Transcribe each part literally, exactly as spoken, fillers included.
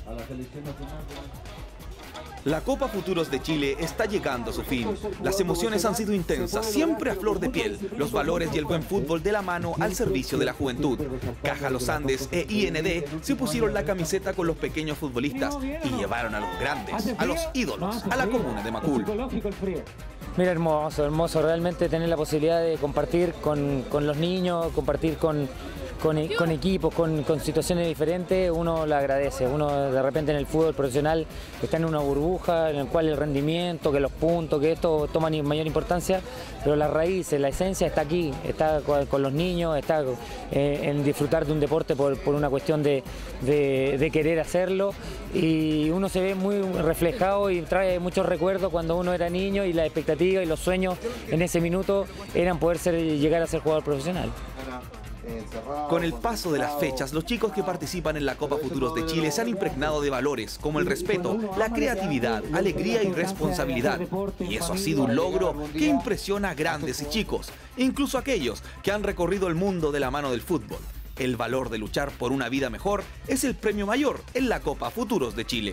La Copa Futuros de Chile está llegando a su fin. Las emociones han sido intensas, siempre a flor de piel. Los valores y el buen fútbol de la mano al servicio de la juventud. Caja Los Andes e I N D se pusieron la camiseta con los pequeños futbolistas y llevaron a los grandes, a los ídolos, a la comuna de Macul. Mira, hermoso, hermoso realmente tener la posibilidad de compartir con, con los niños, compartir con, con, con equipos, con, con situaciones diferentes, uno lo agradece. Uno de repente en el fútbol profesional está en una burbuja en la cual el rendimiento, que los puntos, que esto toma mayor importancia, pero la raíz, la esencia está aquí, está con los niños, está eh, en disfrutar de un deporte por, por una cuestión de, de, de querer hacerlo, y uno se ve muy reflejado y trae muchos recuerdos cuando uno era niño, y la expectativa y los sueños en ese minuto eran poder ser, llegar a ser jugador profesional. Con el paso de las fechas, los chicos que participan en la Copa Futuros de Chile se han impregnado de valores como el respeto, la creatividad, alegría y responsabilidad. Y eso ha sido un logro que impresiona a grandes y chicos, incluso aquellos que han recorrido el mundo de la mano del fútbol. El valor de luchar por una vida mejor es el premio mayor en la Copa Futuros de Chile.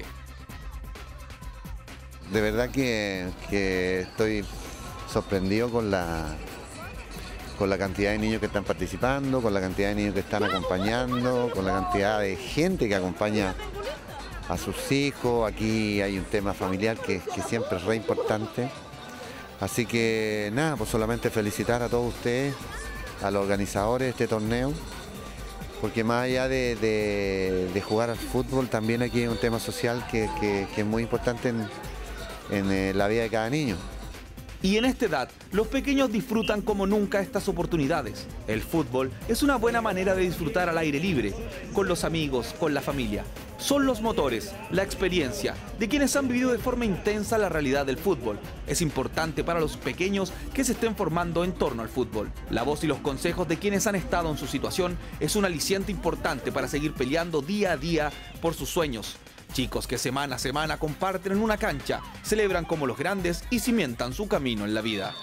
De verdad que, que estoy sorprendido con la, con la cantidad de niños que están participando, con la cantidad de niños que están acompañando, con la cantidad de gente que acompaña a sus hijos. Aquí hay un tema familiar que, que siempre es re importante. Así que nada, pues solamente felicitar a todos ustedes, a los organizadores de este torneo, porque más allá de, de, de jugar al fútbol, también aquí hay un tema social que, que, que es muy importante en, en eh, la vida de cada niño. Y en esta edad, los pequeños disfrutan como nunca estas oportunidades. El fútbol es una buena manera de disfrutar al aire libre, con los amigos, con la familia. Son los motores, la experiencia de quienes han vivido de forma intensa la realidad del fútbol. Es importante para los pequeños que se estén formando en torno al fútbol. La voz y los consejos de quienes han estado en su situación es un aliciente importante para seguir peleando día a día por sus sueños. Chicos que semana a semana comparten en una cancha, celebran como los grandes y cimentan su camino en la vida.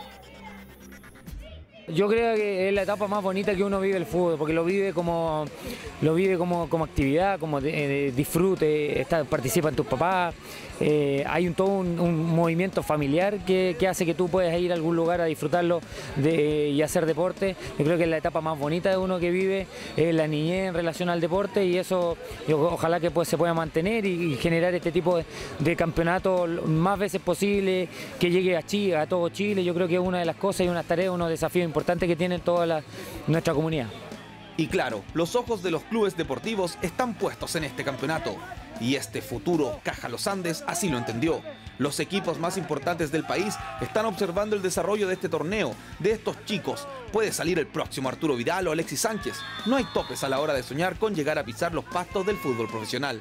Yo creo que es la etapa más bonita que uno vive el fútbol, porque lo vive como, lo vive como, como actividad, como de, de disfrute, está, participan tus papás, eh, hay un, todo un, un movimiento familiar que, que hace que tú puedas ir a algún lugar a disfrutarlo de, y hacer deporte. Yo creo que es la etapa más bonita de uno que vive, es la niñez en relación al deporte, y eso yo, ojalá que pues, se pueda mantener y, y generar este tipo de, de campeonato más veces posible, que llegue a Chile, a todo Chile. Yo creo que es una de las cosas y una tarea, unos desafíos importante que tiene toda la, nuestra comunidad. Y claro, los ojos de los clubes deportivos están puestos en este campeonato. Y este futuro Caja Los Andes así lo entendió. Los equipos más importantes del país están observando el desarrollo de este torneo, de estos chicos. Puede salir el próximo Arturo Vidal o Alexis Sánchez. No hay topes a la hora de soñar con llegar a pisar los pastos del fútbol profesional.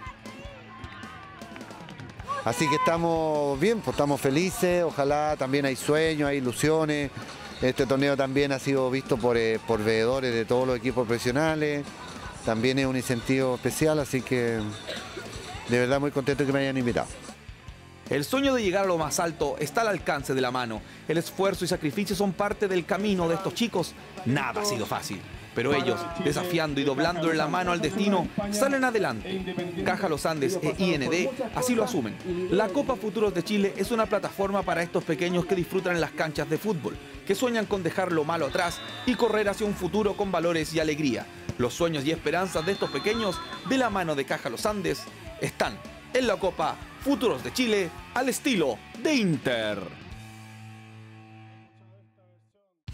Así que estamos bien, pues estamos felices, ojalá también hay sueños, hay ilusiones. Este torneo también ha sido visto por, eh, por veedores de todos los equipos profesionales. También es un incentivo especial, así que de verdad muy contento que me hayan invitado. El sueño de llegar a lo más alto está al alcance de la mano. El esfuerzo y sacrificio son parte del camino de estos chicos. Nada ha sido fácil, pero ellos, desafiando y doblándole la mano al destino, salen adelante. Caja Los Andes e I N D así lo asumen. La Copa Futuros de Chile es una plataforma para estos pequeños que disfrutan en las canchas de fútbol, que sueñan con dejar lo malo atrás y correr hacia un futuro con valores y alegría. Los sueños y esperanzas de estos pequeños, de la mano de Caja Los Andes, están en la Copa Futuros de Chile al estilo de Inter.